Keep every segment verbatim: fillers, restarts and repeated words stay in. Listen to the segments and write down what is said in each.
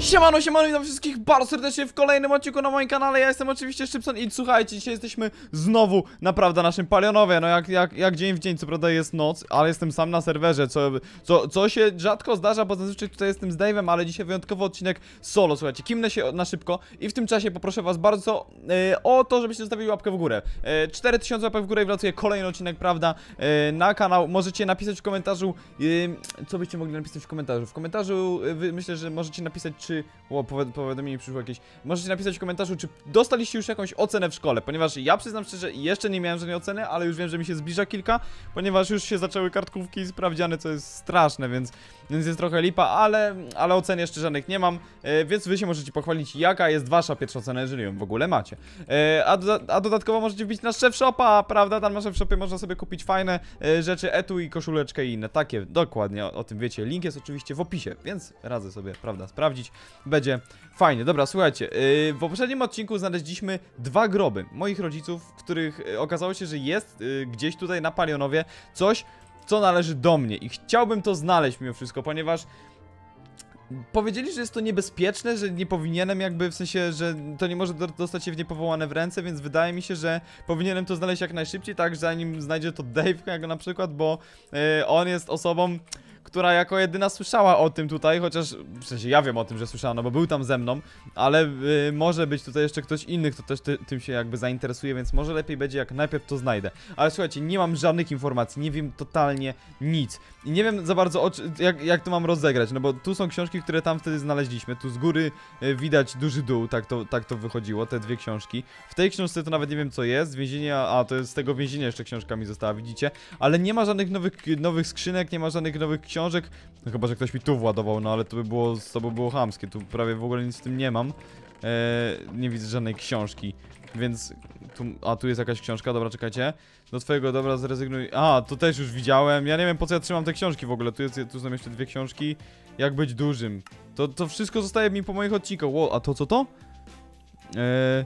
Siemano, siemano, witam wszystkich bardzo serdecznie w kolejnym odcinku na moim kanale. Ja jestem oczywiście Szczypson i słuchajcie, dzisiaj jesteśmy znowu naprawdę na naszym Palionowie. No jak, jak, jak dzień w dzień, co prawda jest noc, ale jestem sam na serwerze, co, co, co się rzadko zdarza, bo zazwyczaj tutaj jestem z Dave'em, ale dzisiaj wyjątkowy odcinek solo. Słuchajcie, kimnę się na szybko i w tym czasie poproszę was bardzo e, o to, żebyście zostawili łapkę w górę. e, cztery tysiące łapek w górę i wlatuje kolejny odcinek, prawda, e, na kanał. Możecie napisać w komentarzu, e, co byście mogli napisać w komentarzu. W komentarzu e, wy, myślę, że możecie napisać, czy O, powiadomienie przyszło jakieś. Możecie napisać w komentarzu, czy dostaliście już jakąś ocenę w szkole, ponieważ ja przyznam szczerze, jeszcze nie miałem żadnej oceny, ale już wiem, że mi się zbliża kilka, ponieważ już się zaczęły kartkówki sprawdziane, co jest straszne, więc, więc jest trochę lipa, ale, ale ocen jeszcze żadnych nie mam, e, więc wy się możecie pochwalić, jaka jest wasza pierwsza ocena, jeżeli ją w ogóle macie. E, a, do, a dodatkowo możecie wbić na Szef Shopa, prawda? Tam na Szef Shopie można sobie kupić fajne e, rzeczy, etui, koszuleczkę i inne takie, dokładnie o, o tym wiecie. Link jest oczywiście w opisie, więc radzę sobie, prawda, sprawdzić. Będzie fajnie. Dobra, słuchajcie, yy, w poprzednim odcinku znaleźliśmy dwa groby moich rodziców, w których yy, okazało się, że jest yy, gdzieś tutaj na Palionowie coś, co należy do mnie i chciałbym to znaleźć mimo wszystko, ponieważ powiedzieli, że jest to niebezpieczne, że nie powinienem jakby, w sensie, że to nie może do, dostać się w niepowołane w ręce, więc wydaje mi się, że powinienem to znaleźć jak najszybciej, tak, zanim znajdzie to Dave, jak na przykład, bo yy, on jest osobą, która jako jedyna słyszała o tym tutaj, chociaż w sensie ja wiem o tym, że słyszała, no bo był tam ze mną, ale y, może być tutaj jeszcze ktoś inny, kto też ty, tym się jakby zainteresuje, więc może lepiej będzie, jak najpierw to znajdę. Ale słuchajcie, nie mam żadnych informacji, nie wiem totalnie nic i nie wiem za bardzo o, jak, jak to mam rozegrać, no bo tu są książki, które tam wtedy znaleźliśmy, tu z góry y, widać duży dół, tak to, tak to wychodziło, te dwie książki. W tej książce to nawet nie wiem co jest, z więzienia, a to jest z tego więzienia jeszcze książka mi została, widzicie, ale nie ma żadnych nowych, nowych skrzynek, nie ma żadnych nowych książek. No chyba, że ktoś mi tu władował, no ale to by było, to by było chamskie. Tu prawie w ogóle nic z tym nie mam. Eee, nie widzę żadnej książki, więc tu, a tu jest jakaś książka, dobra, czekajcie. Do twojego dobra zrezygnuj. A, to też już widziałem. Ja nie wiem, po co ja trzymam te książki w ogóle. Tu, jest, tu są jeszcze dwie książki. Jak być dużym. To, to wszystko zostaje mi po moich odcinkach. Wow, a to co to? Eee...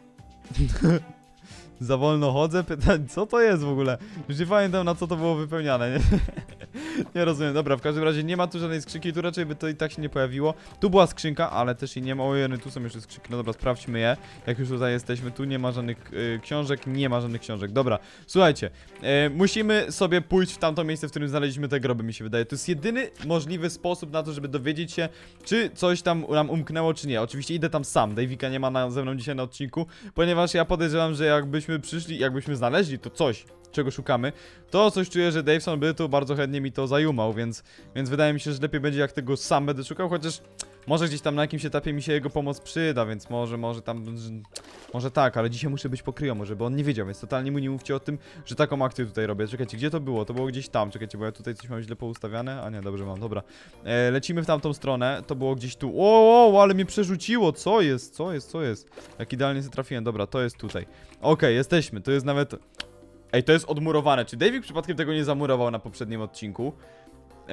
Za wolno chodzę? Pytań, co to jest w ogóle? Już nie pamiętam, na co to było wypełniane, nie? Nie rozumiem, dobra, w każdym razie nie ma tu żadnej skrzynki, tu raczej by to i tak się nie pojawiło. Tu była skrzynka, ale też i nie ma, ojej, tu są jeszcze skrzynki, no dobra, sprawdźmy je. Jak już tutaj jesteśmy, tu nie ma żadnych y, książek, nie ma żadnych książek, dobra. Słuchajcie, y, musimy sobie pójść w tamto miejsce, w którym znaleźliśmy te groby, mi się wydaje. To jest jedyny możliwy sposób na to, żeby dowiedzieć się, czy coś tam nam umknęło, czy nie. Oczywiście idę tam sam, Dave'ika nie ma na, ze mną dzisiaj na odcinku, ponieważ ja podejrzewam, że jakbyśmy przyszli, jakbyśmy znaleźli to coś, czego szukamy, to coś czuję, że Daveson by tu bardzo chętnie mi to zajumał, więc, więc wydaje mi się, że lepiej będzie, jak tego sam będę szukał, chociaż może gdzieś tam na jakimś etapie mi się jego pomoc przyda, więc może, może tam, może tak, ale dzisiaj muszę być pokryjomu, żeby on nie wiedział, więc totalnie mu nie mówcie o tym, że taką akcję tutaj robię. Czekajcie, gdzie to było? To było gdzieś tam, czekajcie, bo ja tutaj coś mam źle poustawiane, a nie, dobrze mam, dobra. E, lecimy w tamtą stronę, to było gdzieś tu, o, o, ale mnie przerzuciło, co jest, co jest, co jest? Jak idealnie się trafiłem, dobra, to jest tutaj. Okej, okay, jesteśmy, to jest nawet... Ej, to jest odmurowane. Czy David przypadkiem tego nie zamurował na poprzednim odcinku? Eee...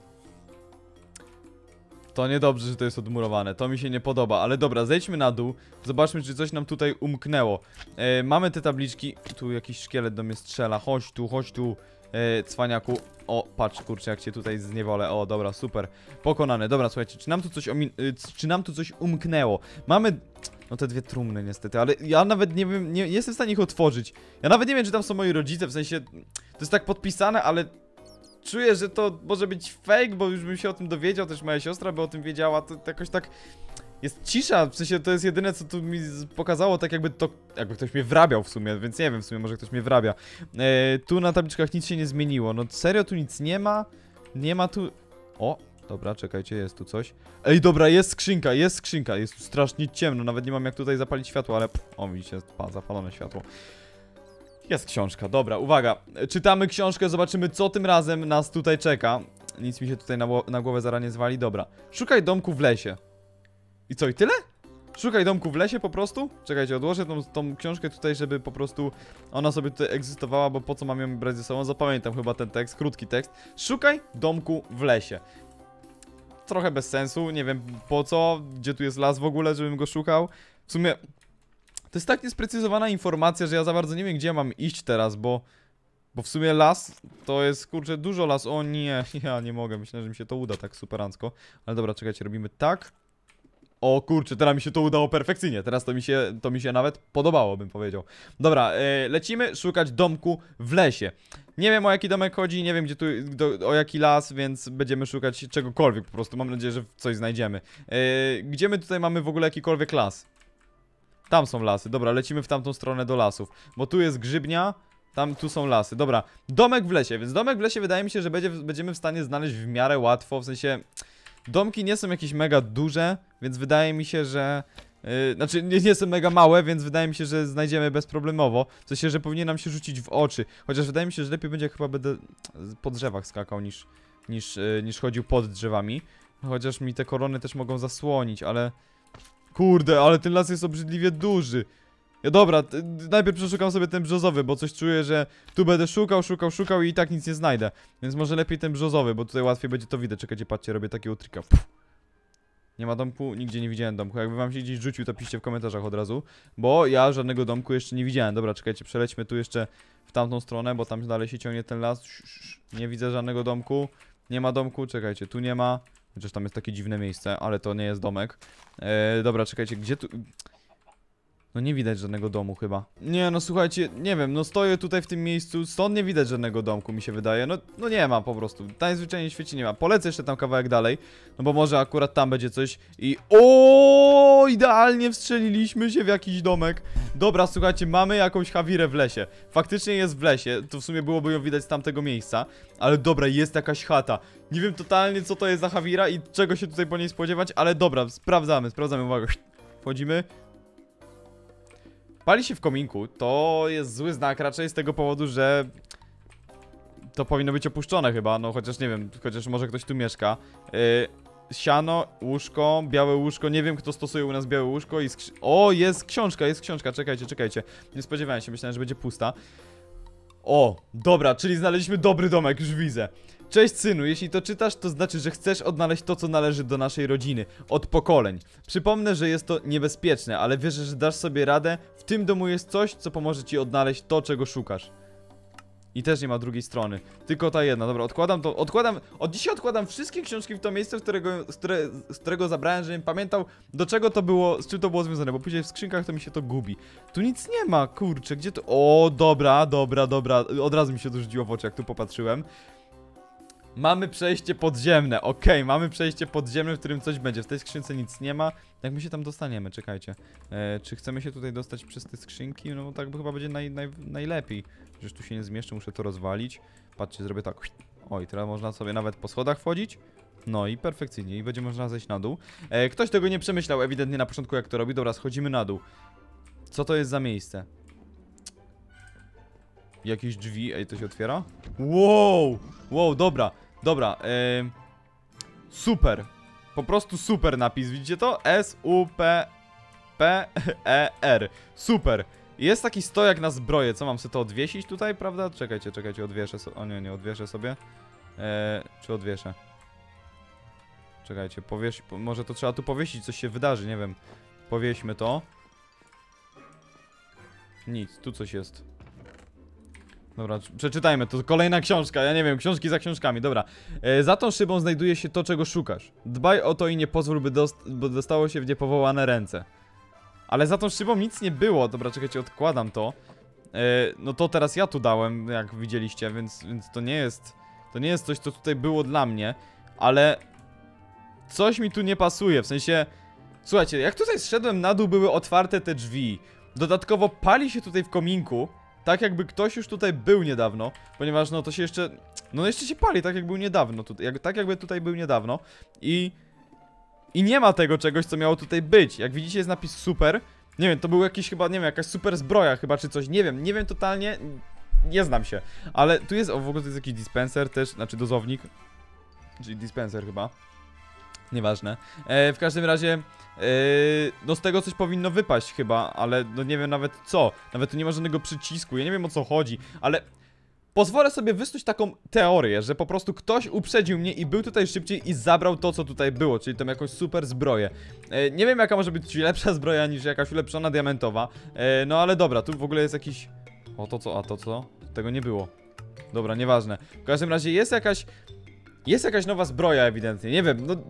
To niedobrze, że to jest odmurowane. To mi się nie podoba, ale dobra, zejdźmy na dół. Zobaczmy, czy coś nam tutaj umknęło. Eee, mamy te tabliczki. Tu jakiś szkielet do mnie strzela. Chodź tu, chodź tu, eee, cwaniaku. O, patrz, kurczę, jak cię tutaj zniewolę. O, dobra, super. Pokonane. Dobra, słuchajcie, czy nam tu coś omin... Czy nam tu coś umknęło? Mamy... No te dwie trumny niestety, ale ja nawet nie wiem, nie jestem w stanie ich otworzyć. Ja nawet nie wiem, czy tam są moi rodzice, w sensie to jest tak podpisane, ale czuję, że to może być fake, bo już bym się o tym dowiedział, też moja siostra by o tym wiedziała, to, to jakoś tak jest cisza, w sensie to jest jedyne, co tu mi pokazało, tak jakby to, jakby ktoś mnie wrabiał w sumie, więc nie wiem, w sumie może ktoś mnie wrabia. E, tu na tabliczkach nic się nie zmieniło, no serio tu nic nie ma, nie ma tu... O! Dobra, czekajcie, jest tu coś. Ej, dobra, jest skrzynka, jest skrzynka. Jest tu strasznie ciemno, nawet nie mam jak tutaj zapalić światło, ale... O, widzicie, pa, zapalone światło. Jest książka, dobra, uwaga. Czytamy książkę, zobaczymy, co tym razem nas tutaj czeka. Nic mi się tutaj na, na głowę zaraz nie zwali, dobra. Szukaj domku w lesie. I co, i tyle? Szukaj domku w lesie po prostu? Czekajcie, odłożę tą, tą książkę tutaj, żeby po prostu ona sobie tutaj egzystowała, bo po co mam ją brać ze sobą? Zapamiętam chyba ten tekst, krótki tekst. Szukaj domku w lesie. Trochę bez sensu, nie wiem po co, gdzie tu jest las w ogóle, żebym go szukał. W sumie to jest tak niesprecyzowana informacja, że ja za bardzo nie wiem, gdzie mam iść teraz, bo Bo w sumie las to jest, kurczę, dużo las. O nie, ja nie mogę. Myślę, że mi się to uda tak superancko. Ale dobra, czekajcie, robimy tak. O kurczę, teraz mi się to udało perfekcyjnie. Teraz to mi się, to mi się nawet podobało, bym powiedział. Dobra, yy, lecimy szukać domku w lesie. Nie wiem, o jaki domek chodzi, nie wiem, gdzie tu, do, o jaki las, więc będziemy szukać czegokolwiek po prostu. Mam nadzieję, że coś znajdziemy. Yy, gdzie my tutaj mamy w ogóle jakikolwiek las? Tam są lasy. Dobra, lecimy w tamtą stronę do lasów. Bo tu jest grzybnia, tam, tu są lasy. Dobra, domek w lesie, więc domek w lesie wydaje mi się, że będzie, będziemy w stanie znaleźć w miarę łatwo. W sensie, domki nie są jakieś mega duże, więc wydaje mi się, że... Yy, znaczy, nie, nie są mega małe, więc wydaje mi się, że znajdziemy bezproblemowo. W sensie, że powinien nam się rzucić w oczy. Chociaż wydaje mi się, że lepiej będzie, jak chyba będę po drzewach skakał niż, niż, yy, niż chodził pod drzewami. Chociaż mi te korony też mogą zasłonić, ale... Kurde, ale ten las jest obrzydliwie duży. Ja dobra, najpierw przeszukam sobie ten brzozowy, bo coś czuję, że tu będę szukał, szukał, szukał i, i tak nic nie znajdę. Więc może lepiej ten brzozowy, bo tutaj łatwiej będzie to widać. Czekajcie, patrzcie, robię takiego trika. Puh. Nie ma domku? Nigdzie nie widziałem domku. Jakby wam się gdzieś rzucił, to piszcie w komentarzach od razu. Bo ja żadnego domku jeszcze nie widziałem. Dobra, czekajcie, przelećmy tu jeszcze w tamtą stronę, bo tam dalej się ciągnie ten las. Nie widzę żadnego domku. Nie ma domku, czekajcie, tu nie ma. Chociaż tam jest takie dziwne miejsce, ale to nie jest domek. Eee, dobra, czekajcie, gdzie tu... No nie widać żadnego domu chyba. Nie, no słuchajcie, nie wiem, no stoję tutaj w tym miejscu, stąd nie widać żadnego domku, mi się wydaje. No, no nie ma po prostu, najzwyczajniej w świecie nie ma. Polecę jeszcze tam kawałek dalej, no bo może akurat tam będzie coś i... O, idealnie wstrzeliliśmy się w jakiś domek. Dobra, słuchajcie, mamy jakąś hawirę w lesie. Faktycznie jest w lesie, to w sumie byłoby ją widać z tamtego miejsca. Ale dobra, jest jakaś chata. Nie wiem totalnie, co to jest za hawira i czego się tutaj po niej spodziewać, ale dobra, sprawdzamy, sprawdzamy, uwaga. Wchodzimy. Pali się w kominku, to jest zły znak raczej z tego powodu, że to powinno być opuszczone chyba, no chociaż nie wiem, chociaż może ktoś tu mieszka. Yy, siano, łóżko, białe łóżko, nie wiem kto stosuje u nas białe łóżko i skrzy... O, jest książka, jest książka, czekajcie, czekajcie. Nie spodziewałem się, myślałem, że będzie pusta. O, dobra, czyli znaleźliśmy dobry domek, już widzę. Cześć synu, jeśli to czytasz, to znaczy, że chcesz odnaleźć to, co należy do naszej rodziny, od pokoleń. Przypomnę, że jest to niebezpieczne, ale wierzę, że dasz sobie radę. W tym domu jest coś, co pomoże ci odnaleźć to, czego szukasz. I też nie ma drugiej strony, tylko ta jedna. Dobra, odkładam to, odkładam, od dzisiaj odkładam wszystkie książki w to miejsce, z którego, z, które, z którego zabrałem, żebym pamiętał, do czego to było, z czym to było związane, bo później w skrzynkach to mi się to gubi. Tu nic nie ma, kurczę, gdzie to... O, dobra, dobra, dobra, od razu mi się to rzuciło w oczy, jak tu popatrzyłem. Mamy przejście podziemne, okej, okay, mamy przejście podziemne, w którym coś będzie. W tej skrzynce nic nie ma. Jak my się tam dostaniemy? Czekajcie. E, czy chcemy się tutaj dostać przez te skrzynki? No tak chyba będzie naj, naj, najlepiej. Przecież tu się nie zmieszczę, muszę to rozwalić. Patrzcie, zrobię tak. Oj, teraz można sobie nawet po schodach wchodzić. No i perfekcyjnie, i będzie można zejść na dół. E, ktoś tego nie przemyślał ewidentnie na początku, jak to robi. Dobra, schodzimy na dół. Co to jest za miejsce? Jakieś drzwi, ej, to się otwiera? Wow, wow, dobra, dobra, yy, super, po prostu super napis, widzicie to? S U P P E R, super. Jest taki stojak na zbroję, co mam sobie to odwiesić tutaj, prawda? Czekajcie, czekajcie, odwieszę sobie, o nie, nie, odwieszę sobie. Yy, czy odwieszę? Czekajcie, powiesz, po, może to trzeba tu powiesić, coś się wydarzy, nie wiem. Powieśmy to. Nic, tu coś jest. Dobra, przeczytajmy, to kolejna książka, ja nie wiem, książki za książkami, dobra. E, za tą szybą znajduje się to, czego szukasz. Dbaj o to i nie pozwól, by, dost by dostało się w niepowołane ręce. Ale za tą szybą nic nie było, dobra, czekajcie, odkładam to. E, no to teraz ja tu dałem, jak widzieliście, więc, więc to nie jest... To nie jest coś, co tutaj było dla mnie, ale... Coś mi tu nie pasuje, w sensie... Słuchajcie, jak tutaj zszedłem na dół, były otwarte te drzwi. Dodatkowo pali się tutaj w kominku. Tak jakby ktoś już tutaj był niedawno, ponieważ no to się jeszcze, no jeszcze się pali, tak jak był niedawno tutaj, jak, tak jakby tutaj był niedawno i i nie ma tego czegoś, co miało tutaj być. Jak widzicie, jest napis super, nie wiem, to był jakiś chyba, nie wiem, jakaś super zbroja chyba, czy coś, nie wiem, nie wiem totalnie, nie znam się, ale tu jest, o, w ogóle to jest jakiś dispenser też, znaczy dozownik, czyli dispenser chyba. Nieważne. E, w każdym razie, e, no z tego coś powinno wypaść chyba, ale no nie wiem nawet co. Nawet tu nie ma żadnego przycisku, ja nie wiem o co chodzi, ale pozwolę sobie wysnuć taką teorię, że po prostu ktoś uprzedził mnie i był tutaj szybciej i zabrał to, co tutaj było, czyli tą jakąś super zbroję. E, nie wiem jaka może być lepsza zbroja niż jakaś ulepszona diamentowa, e, no ale dobra, tu w ogóle jest jakiś... O to co, a to co? Tego nie było. Dobra, nieważne. W każdym razie jest jakaś... Jest jakaś nowa zbroja ewidentnie, nie wiem, no...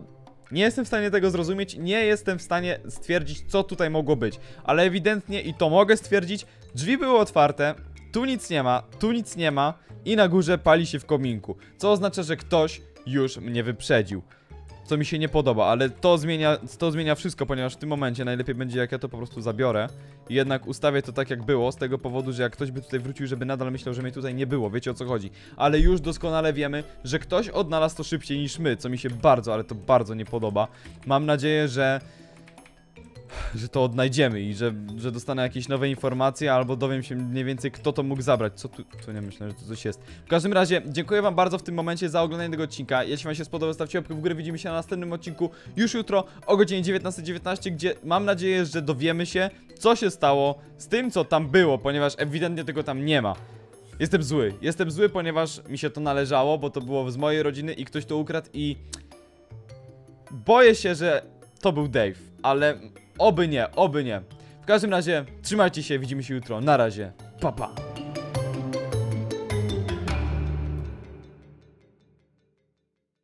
Nie jestem w stanie tego zrozumieć, nie jestem w stanie stwierdzić, co tutaj mogło być. Ale ewidentnie, i to mogę stwierdzić, drzwi były otwarte, tu nic nie ma, tu nic nie ma i na górze pali się w kominku. Co oznacza, że ktoś już mnie wyprzedził. Co mi się nie podoba, ale to zmienia, to zmienia wszystko, ponieważ w tym momencie najlepiej będzie, jak ja to po prostu zabiorę i jednak ustawię to tak, jak było, z tego powodu, że jak ktoś by tutaj wrócił, żeby nadal myślał, że mnie tutaj nie było, wiecie, o co chodzi. Ale już doskonale wiemy, że ktoś odnalazł to szybciej niż my, co mi się bardzo, ale to bardzo nie podoba. Mam nadzieję, że... że to odnajdziemy i że, że dostanę jakieś nowe informacje, albo dowiem się mniej więcej, kto to mógł zabrać. Co tu... Co nie myślę, że to coś jest. W każdym razie, dziękuję wam bardzo w tym momencie za oglądanie tego odcinka. Jeśli wam się spodobał, stawcie łapkę w górę. Widzimy się na następnym odcinku już jutro o godzinie dziewiętnastej dziewiętnaście, gdzie mam nadzieję, że dowiemy się, co się stało z tym, co tam było, ponieważ ewidentnie tego tam nie ma. Jestem zły. Jestem zły, ponieważ mi się to należało, bo to było z mojej rodziny i ktoś to ukradł i... boję się, że to był Dave, ale... oby nie, oby nie. W każdym razie, trzymajcie się, widzimy się jutro. Na razie. Pa, pa.